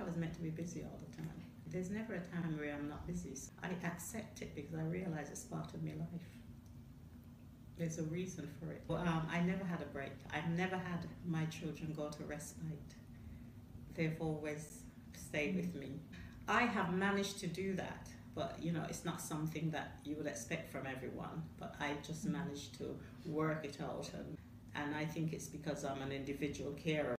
was meant to be busy all the time. There's never a time where I'm not busy. I accept it because I realize it's part of my life. There's a reason for it. I never had a break. I've never had my children go to respite. They've always stayed with me. I have managed to do that, but you know, it's not something that you would expect from everyone. But I just managed to work it out, and I think it's because I'm an individual carer.